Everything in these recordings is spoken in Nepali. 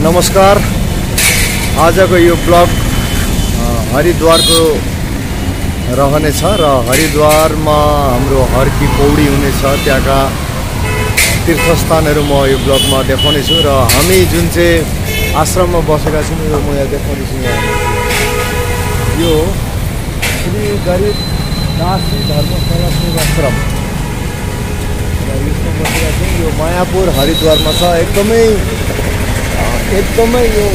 नमस्कार। आजको यो ब्लग हरिद्वारको रहनेछ र हरिद्वारमा हाम्रो हर की पौडी हुनेछ। त्यहाँका तीर्थस्थानहरू म यो ब्लगमा देखाउने छु र हामी जुन चाहिँ आश्रममा बसेका छौँ यो म यहाँ देखाउने छु। यो श्री गरीब दासी धर्मशाला सेवाश्रम र यसमा बसेका छौँ। यो मायापुर हरिद्वारमा छ। एकदमै यो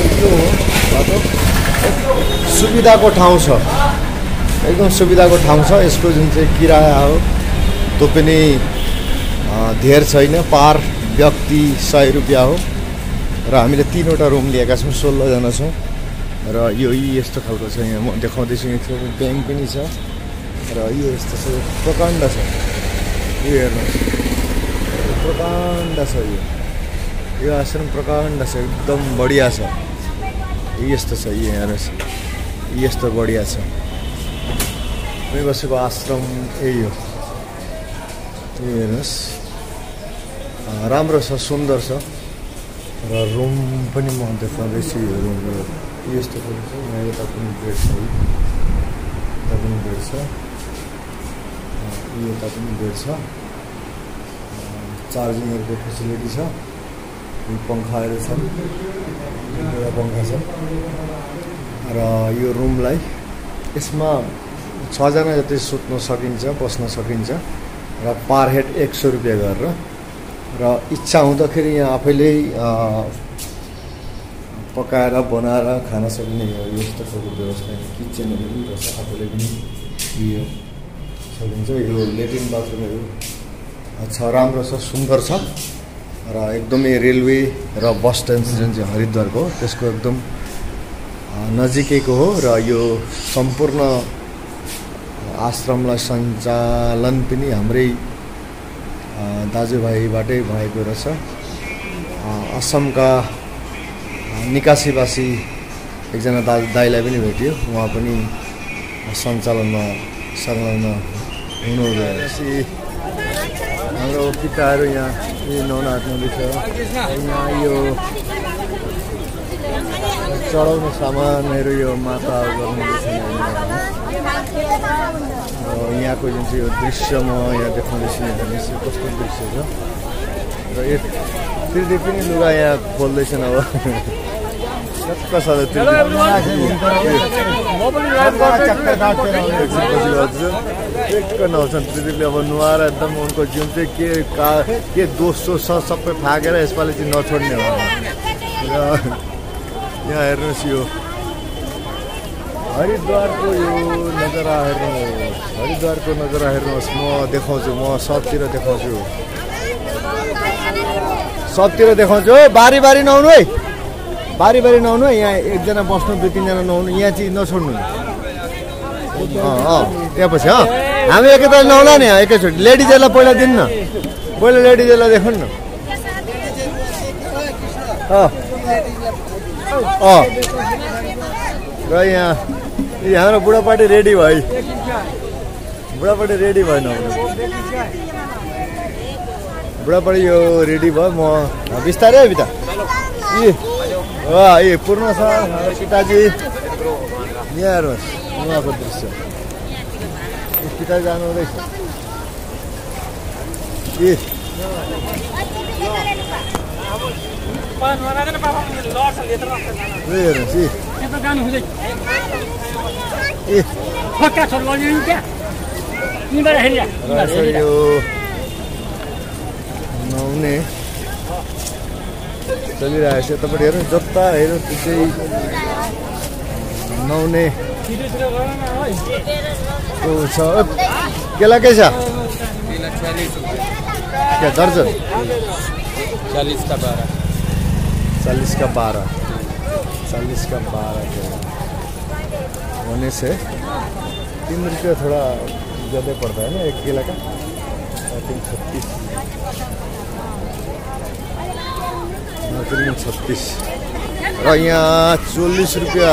सुविधाको ठाउँ छ। एकदम सुविधाको ठाउँ छ। यसको जुन चाहिँ किराया हो त्यो पनि धेर छैन, पर व्यक्ति 100 रुपियाँ हो र हामीले 3वटा रुम लिएका छौँ। 16 जना छौँ र यो यस्तो खालको छ। यहाँ म देखाउँदैछु। यो ब्याङ्क पनि छ र यो यस्तो छ, प्रकाण्ड छ। यो हेर्नुहोस्, प्रकाण्ड छ। यो आश्रम प्रकाण्ड छ, एकदम बढिया छ। यस्तो छ, यो हेर्नुहोस्, यस्तो बढिया छ। मैं बसेको आश्रम यही हो। यो हेर्नुहोस्, राम्रो छ, सुन्दर छ र रुम पनि म देखाउँदैछु। यो रुम यस्तो पनि छ। यहाँ यता पनि बेड छ, यता पनि बेड छ, यता पनि बेड छ। चार्जिङहरूको फेसिलिटी छ। पंखाहरू छन्, एउटा पंखा छ र यो रुमलाई यसमा 6 जना जति सुत्न सकिन्छ, बस्न सकिन्छ र पर हेड 100 रुपियाँ गरेर र इच्छा हुँदाखेरि यहाँ आफैले पकाएर बनाएर खान सक्ने हो। यस्तो खालको व्यवस्था किचनहरू पनि रहेछ, आफूले पनि यो सकिन्छ। यो लेट्रिन बाथरुमहरू छ, राम्रो छ, सुन्दर छ र एकदमै रेलवे र बस स्ट्यान्ड जुन चाहिँ हरिद्वारको त्यसको एकदम नजिकैको हो र यो सम्पूर्ण आश्रमलाई सञ्चालन पनि हाम्रै दाजुभाइबाटै भएको रहेछ। असमका निकासीवासी एकजना दाइलाई पनि भेट्यो, उहाँ पनि सञ्चालनमा संलग्न हुनुहुँदैछ। हाम्रो पिताहरू यहाँ नुहाउन आँट्नुहुँदैछ। यहाँ यो चढाउने सामानहरू यो माता गर्नुहुँदैछ। यहाँको जुन चाहिँ यो दृश्य म यहाँ देखाउँदैछु। हेर्नुहोस् कस्तो दृश्य छ र यो त्रिदेवी पनि लुगा यहाँ खोल्दैछन्। अब चक्क छ एक नआउँछन् त्रिदेवीले। अब नुहाएर एकदम उनको जुन चाहिँ के दोष छ सबै फाकेर यसपालि चाहिँ नछोड्ने हो। र यहाँ हेर्नुहोस्, यो हरिद्वारको यो नजारा हेर्नुहोस्, हरिद्वारको नजारा हेर्नुहोस्। म देखाउँछु, म सबतिर देखाउँछु, सबतिर देखाउँछु। बारी बारी नआउनु है, बारी बारी नआउनु है। यहाँ एकजना बस्नु, 2-3 जना नआउनु। यहाँ चाहिँ नछोड्नु। त्यहाँ पछि हामी एकैताल नआउला नि, एकैचोटि। लेडिजहरूलाई पहिला दिनु न, पहिला लेडिजहरूलाई देखाउनु न। र यहाँ हाम्रो बुढापाटी रेडी भयो, बुढापाटी रेडी भएन। बुढापाटी यो रेडी भयो। म बिस्तारै है बिता। ए पूर्ण छ पिताजी। यहाँ हेर्नुहोस् उहाँको दृश्य। पिताजी जानु हुँदैछ। नुहाउने चलिरहेको छ। यतापट्टि हेर्नु, जता हेर्नु त्यो चाहिँ नुहाउने छ। केला के छ? क्या दर्जन? 40 का 12। 40 का 12, 40 का 12 होने से 3 रुपया थोड़ा ज़्यादा पड़ता है ना एक केला का। आई थिंक 36 र यहाँ 40 रुपियाँ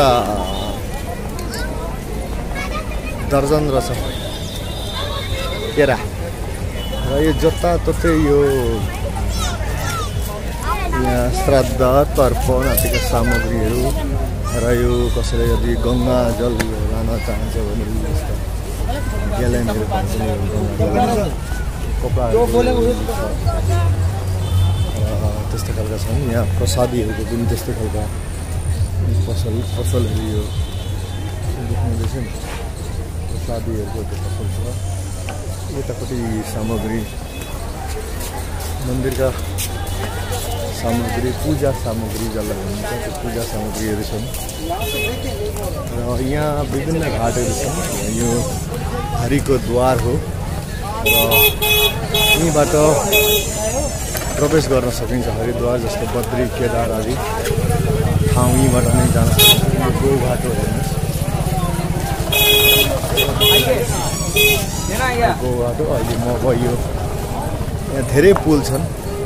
दर्जन रहेछ केरा। र यो जताततै यो यहाँ श्राद्ध तर्पण आदिका सामग्रीहरू र यो कसैले यदि गङ्गा जल लान चाहन्छ भने यस्ता ग्यालेनहरू भन्छ नि कपडाहरू त्यस्तै खालका छन्। यहाँ प्रसादीहरूको पनि त्यस्तै खालका पसलहरू यो देख्नुहुँदैछ नि प्रसादीहरूको त्यो पसल छ। यतापट्टि सामग्री मन्दिरका सामग्री पूजा सामग्री जसलाई भनिन्छ त्यो पूजा सामग्रीहरू छन् र यहाँ विभिन्न घाटहरू छन्। यो हरिको द्वार हो र यहीँबाट प्रवेश गर्न सकिन्छ। हरिद्वार जस्तो बद्री केदार आदि ठाउँ यहीँबाट नै जान सकिन्छ। यो गोघाट हो हेर्नुहोस् गोघाट हो। अहिले म गयो यहाँ धेरै पुल छन्।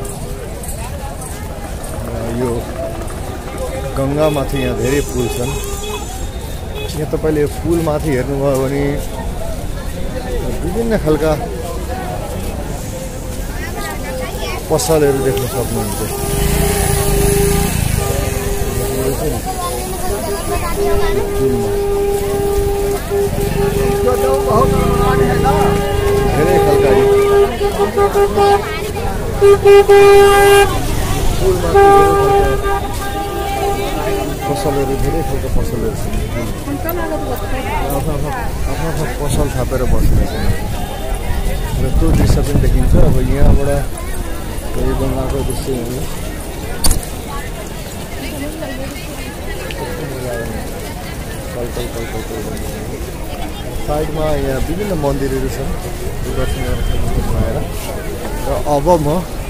यो गङ्गामाथि यहाँ धेरै पुल छन्। यहाँ तपाईँले पुलमाथि हेर्नुभयो भने विभिन्न खालका पसलहरू देख्न सक्नुहुन्छ। धेरै खालका पसलहरू धेरै खालको पसलहरू छन्। आफ्नो पसल थापेर बस्ने छन् र त्यो दृश्य पनि देखिन्छ। अब यहाँबाट यो गङ्गाको दृश्यहरू साइडमा यहाँ विभिन्न मन्दिरहरू छन् दर्शन गर्न सक्नुहुन्छ आएर। र अब म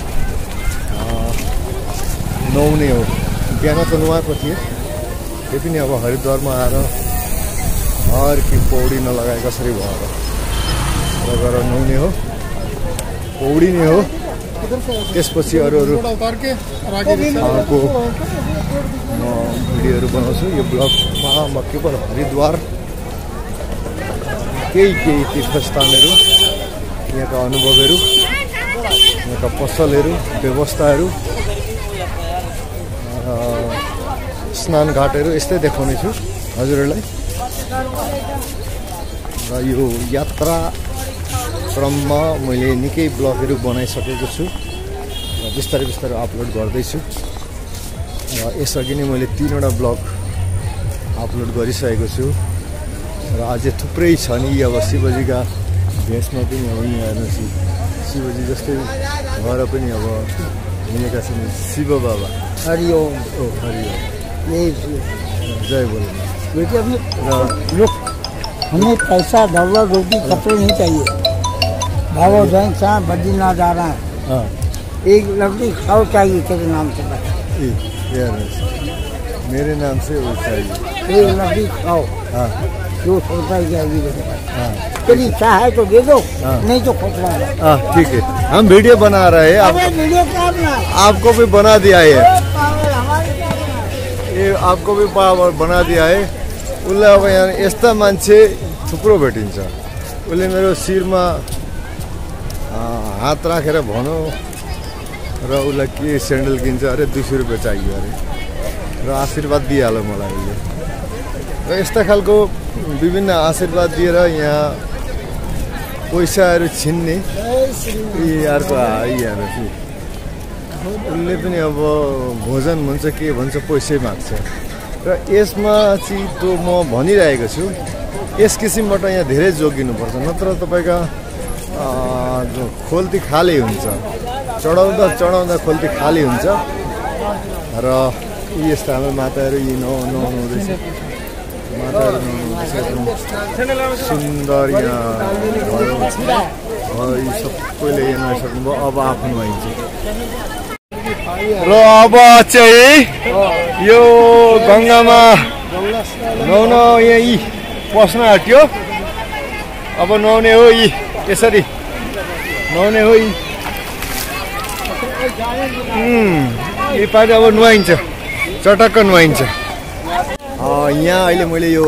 नुहाउने हो। बिहान त नुहाएको थिएँ त्यही पनि अब हरिद्वारमा आएर हर कि पौडी नलगाए कसरी भयो र गएर नुहाउने हो पौडी नै हो। त्यसपछि अरू म भिडियोहरू बनाउँछु। यो ब्लगमा म केवल हरिद्वार केही तीर्थस्थानहरू यहाँका अनुभवहरू यहाँका पसलहरू व्यवस्थाहरू स्नान घाटहरू यस्तै देखाउने छु हजुरहरूलाई। र यो यात्रा क्रममा मैले निकै ब्लगहरू बनाइसकेको छु र बिस्तारै बिस्तारै अपलोड गर्दैछु। र यसअघि नै मैले 3वटा ब्लग अपलोड गरिसकेको छु र अझै थुप्रै छ नि। अब शिवजीका भेषमा पनि अब यहाँ हेर्नुहोस् शिवजी जस्तै भएर पनि अब हिँडेका छन् शिव बाबा। हरिओम। ओ हरिओम। यही जय बोलो। बेटे अभी रुक, हमें पैसा दौलत रोटी कपड़े नहीं चाहिए। बाबा बैंक साहब बद्रीनाथ जा रहा है। हाँ एक लकड़ी खाओ चाहिए तेरे नाम से बता। मेरे नाम से वो चाहिए एक लकड़ी खाओ। हाँ 200 रुपये की आएगी मेरे पास। हाँ तेरी इच्छा है तो दे दो। हाँ। नहीं तो खोखला। हाँ ठीक है हम वीडियो बना रहे हैं। अरे वीडियो क्या बना? आपको भी बना दिया है हमारे ये आपको भी बना दिया है। उसले अब यहाँ यस्ता मान्छे थुप्रो भेटिन्छ। उसले मेरो शिरमा हात राखेर भन्यो र उसलाई के स्यान्डल किन्छ अरे 200 रुपियाँ चाहियो अरे र आशीर्वाद दिइहाल्यो मलाई उसले। र यस्ता खालको विभिन्न आशीर्वाद दिएर यहाँ पैसाहरू छिन्ने अर्को हेर्नु कि उसले पनि अब भोजन भन्छ के भन्छ पैसै माग्छ। र यसमा चाहिँ त्यो म भनिरहेको छु यस किसिमबाट यहाँ धेरै जोगिनुपर्छ नत्र तपाईँका खोल्ती खाली हुन्छ। चढाउँदा चढाउँदा खोल्ती खाली हुन्छ। र यस्ता हाम्रो माताहरू यी नुहाउँदैछ माताहरू नुहाउँदैछ सुन्दर यहाँ सबैले यहाँ नुहाइसक्नुभयो। अब आफ्नो नुहाइन्छ। र अब चाहिँ यो गङ्गामा नुहाउन यहाँ पस्न आँट्यो। अब नुहाउने हो यसरी नुहाउने हो पारि अब नुहाइन्छ चटक्क नुहाइन्छ। यहाँ अहिले मैले यो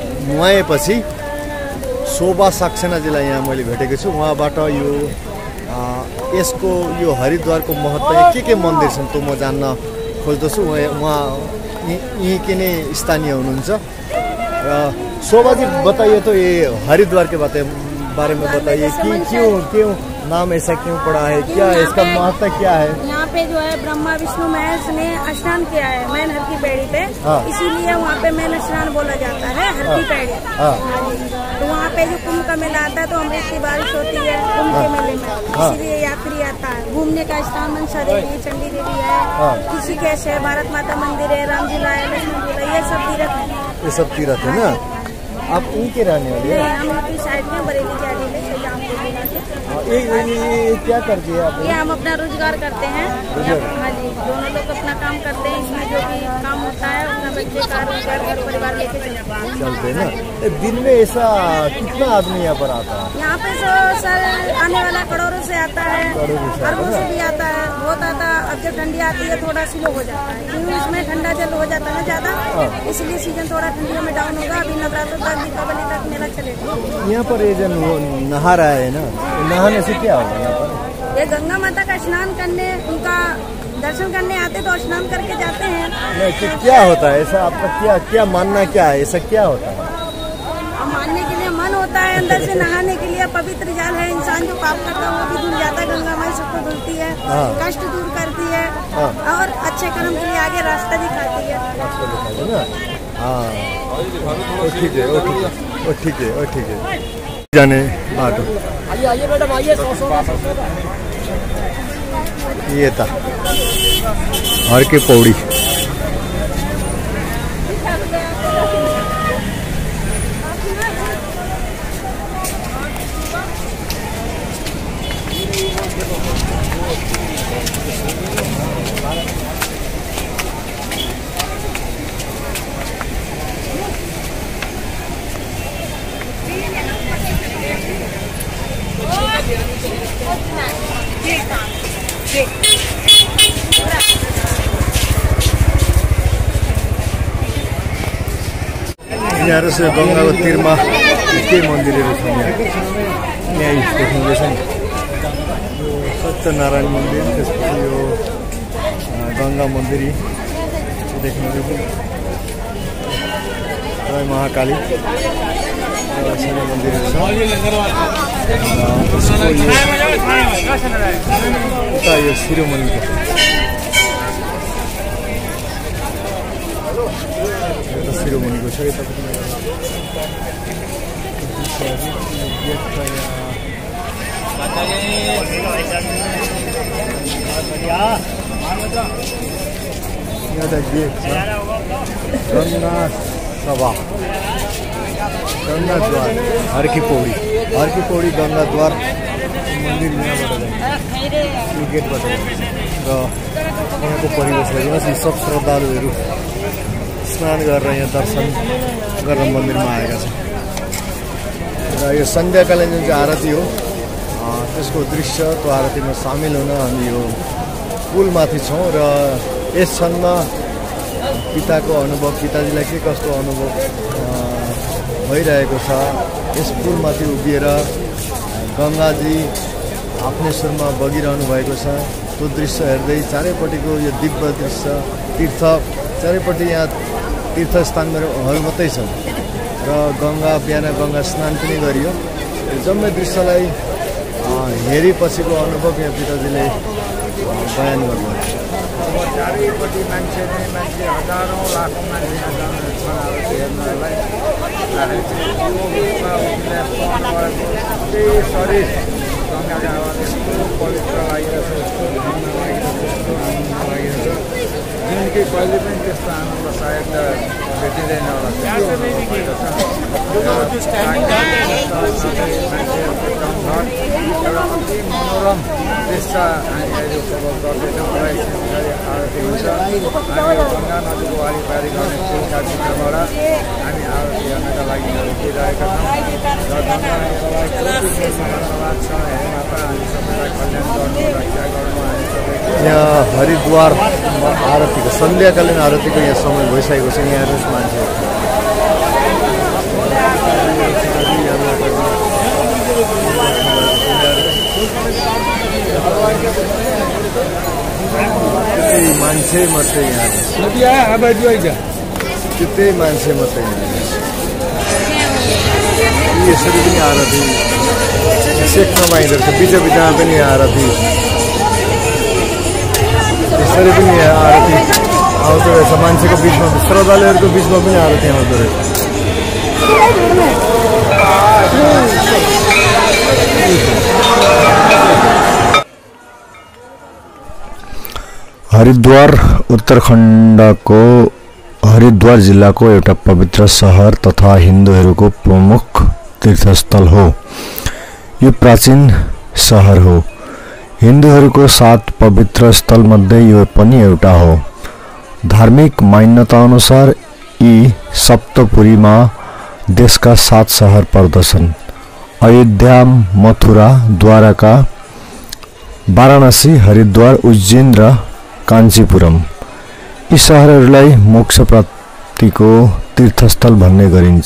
नुहाएपछि शोभा सक्सेनाजीलाई यहाँ मैले भेटेको छु। उहाँबाट यो यसको यो हरिद्वारको महत्त्व के मन्दिर छन् त्यो म जान्न खोज्दछु। उहाँ यहीँ के नै स्थानीय हुनुहुन्छ र शोभा जी बताइए तो ये हरिद्वार के बारे में बताइए कि क्यों नाम ऐसा क्यों पड़ा है, क्या है इसका महत्व क्या है? यहाँ पे जो है ब्रह्मा विष्णु महेश ने स्नान किया है मैन हर की पैड़ी पे, इसीलिए वहाँ पे मैन स्नान बोला जाता है हर की पैड़ी। तो वहाँ पे जो कुंभ का मेला आता है तो अमृत की बारिश होती है कुंभ के मेले में, इसीलिए यात्री आता है। घूमने का स्थान मनसा देवी, चंडी देवी है, ऋषिकेश है, भारत माता मंदिर है, राम जिला है, लक्ष्मण जिला, ये सब तीर्थ है। ये सब तीर्थ है ना। आप यहीं के रहने वाले हैं? हम की साइड में बरेली जाने में ये क्या करती है आप? ये हम अपना रोजगार करते हैं। हाँ जी, दोनों लोग अपना काम करते हैं, इसमें जो भी काम होता है अपना बच्चे का रोजगार घर परिवार लेके चलते हैं ना। दिन में ऐसा कितना आदमी यहाँ पर आता है? यहाँ पे सर आने वाला करोड़ों से आता है, अरबों से भी आता है, बहुत आता है। अब जब ठंडी आती है थोड़ा स्लो हो जाता है क्योंकि इसमें ठंडा जल हो जाता है ज्यादा, इसलिए सीजन थोड़ा ठंडियों में डाउन होगा। अभी नवरात्र तक दीपावली तक मेला चलेगा। यहाँ पर ये जो नहा रहा है ना, नहाने से क्या होगा यहाँ पर? ये गंगा माता का स्नान करने, उनका दर्शन करने आते तो स्नान करके जाते हैं। नहीं, क्या होता है ऐसा आपका, क्या मानना क्या है, ऐसा क्या होता है? मानने के लिए मन होता है, अंदर से नहाने के लिए पवित्र जल है, इंसान जो पाप करता है वो भी धुल जाता है। गंगा माई सबको धुलती है, कष्ट दूर करती है और अच्छे कर्म के लिए आगे रास्ता दिखाती है। हाँ ठीक है, ठीक है। जाने बाटो आइए मैडम आइए। ये था हर की पौड़ी। यहाँ से गंगाको तीरमा के मन्दिरहरू छन् यहाँ देख्नुहुँदैछ नि, यो सत्यनारायण मन्दिर, त्यसपछि यो गंगा मन्दिर देख्नुहुँदैछ, जय महाकाली सानो मन्दिरहरू छ। उता यो शिरोमणिको शिरोमणिको छ यतापट्टि। यहाँ गेट छ, गंगा सभा, गंगाद्वार, हर की पौड़ी गंगाद्वार मन्दिर यहाँबाट जान्छ, यो गेटबाट र यहाँको परिवेश हेर्नुहोस्। यी सब श्रद्धालुहरू स्नान गरेर यहाँ दर्शन गरेर मन्दिरमा आएका छन् र यो सन्ध्याकालीन जुन चाहिँ आरती हो त्यसको दृश्य, त्यो आरतीमा सामेल हुन हामी यो पुलमाथि छौँ र यस क्षणमा पिताको अनुभव, पिताजीलाई के कस्तो अनुभव भइरहेको छ, यस पुलमाथि उभिएर गङ्गाजी आफ्नै सुरमा बगिरहनु भएको छ, त्यो दृश्य हेर्दै चारैपट्टिको यो दिव्य दृश्य, तीर्थ चारैपट्टि यहाँ तीर्थस्थानहरू मात्रै छन् र बिहान गङ्गा स्नान पनि गरियो। जम्मै दृश्यलाई हेरेपछिको अनुभव यहाँ पिताजीले बयान गर्नुभयो। चारैपट्टि मान्छे हजारौँ लाखौँ मान्छे हेर्नलाई शरीर गङ्गाको हावा यस्तो पवित्र लागिरहेछ, यस्तो घाम लागिरहेछ, जिन्दगी कहिले पनि त्यस्तो आनन्द सायद भेटिँदैन होला। एउटा अति मनोरम दृश्य हामी अहिले उपभोग गर्दैछौँ। आरती हुन्छ, हामी गङ्गा नदीको वारिपारि गर्ने पुलका भित्रबाट हामी आरती हेर्नका लागि उभिरहेका छौँ र धन्यवाद छ हे माता, हामी सबैलाई कल्याण गर्नु, रक्षा गर्नु। हामी सबैको यहाँ हरिद्वार आरतीको सन्ध्याकालीन आरतीको यहाँ समय भइसकेको छ। यहाँ हेर्नुहोस् मान्छेहरू मान्छे मात्रै यहाँ त्यतै मान्छे मात्रै यसरी पनि आरती सेक नमाइदो रहेछ बिच बिचमा पनि आरती यसरी पनि आरती आउँदो रहेछ मान्छेको बिचमा श्रद्धालुहरूको बिचमा पनि आरती आउँदो रहेछ हरिद्वार उत्तराखण्डको हरिद्वार जिल्लाको एउटा पवित्र शहर तथा हिन्दूहरूको प्रमुख तीर्थस्थल हो। यो प्राचीन शहर हो। हिन्दूहरूको 7 पवित्र स्थल मध्ये यो पनि एउटा हो। धार्मिक मान्यता अनुसार यी सप्तपुरीमा देशका 7 शहर पर्दछन्। अयोध्या, मथुरा, द्वारका, वाराणसी, हरिद्वार, उज्जैन र काञ्चीपुरम। यी शहरहरूलाई मोक्ष प्राप्तिको तीर्थस्थल भन्ने गरिन्छ।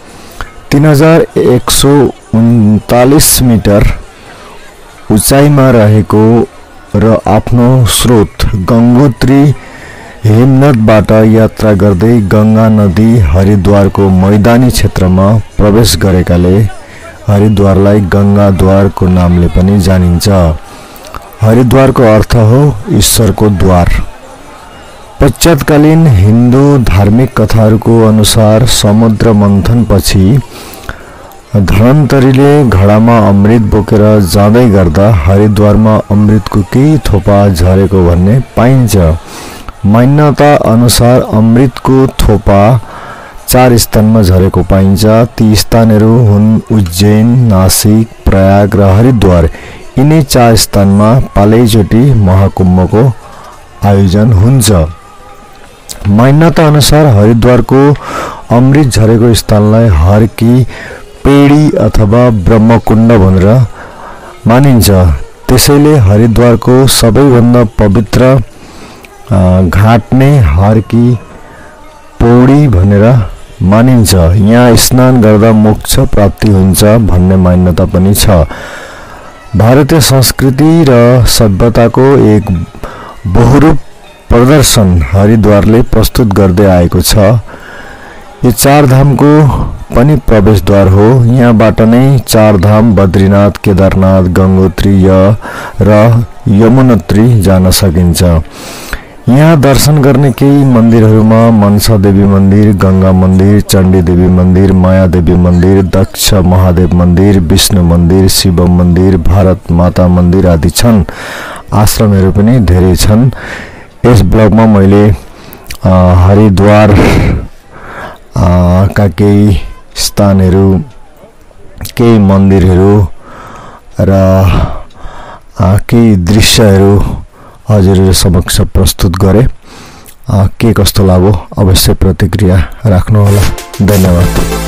3139 मिटर उचाइमा रहेको र आफ्नो स्रोत गङ्गोत्री हिमनदबाट यात्रा गर्दै गङ्गा नदी हरिद्वारको मैदानी क्षेत्रमा प्रवेश गरेकाले हरिद्वारलाई गङ्गाद्वारको नामले पनि जानिन्छ। हरिद्वारको अर्थ हो ईश्वरको द्वार। पश्चातकालीन हिन्दू धार्मिक कथाहरूको अनुसार समुद्र मन्थनपछि धन्वन्तरीले घडामा अमृत बोकेर जाँदै गर्दा हरिद्वारमा अमृतको केही थोपा झरेको भन्ने पाइन्छ। मान्यता अनुसार अमृतको थोपा 4 स्थानमा झरेको पाइन्छ। ती स्थानहरू हुन् उज्जैन, नासिक, प्रयाग र हरिद्वार। यिनै 4 स्थानमा पालैचोटि महाकुम्भको आयोजन हुन्छ। मान्यता अनुसार हरिद्वारको अमृत झरेको स्थानलाई हर की पेडी अथवा ब्रह्मकुण्ड भनेर मानिन्छ। त्यसैले हरिद्वारको सबैभन्दा पवित्र घाट नै हर की पौडी भनेर मानिन्छ। यहाँ स्नान गर्दा मोक्ष प्राप्ति हुन्छ भन्ने मान्यता पनि छ। भारतीय संस्कृति र सभ्यताको एक बहुरूप प्रदर्शन हरिद्वारले प्रस्तुत गर्दै आएको छ। यो 4 धामको पनि प्रवेशद्वार हो। यहाँबाट नै 4 धाम बद्रीनाथ, केदारनाथ, गङ्गोत्री र यमुनोत्री जान सकिन्छ। यहाँ दर्शन गर्ने केही मन्दिरहरूमा मनसा देवी मन्दिर, गंगा मन्दिर, चण्डी देवी मन्दिर, माया देवी मन्दिर, दक्ष महादेव मन्दिर, विष्णु मन्दिर, शिव मन्दिर, भारत माता मन्दिर आदि छन्। आश्रमहरू पनि धेरै छन्। यस ब्लगमा मैले हरिद्वार का केही स्थानहरू, केही मन्दिरहरू र केही दृश्यहरू हजुरहरु समक्ष प्रस्तुत गरे। के कस्तो लाग्यो अवश्य प्रतिक्रिया राख्नु होला। धन्यवाद।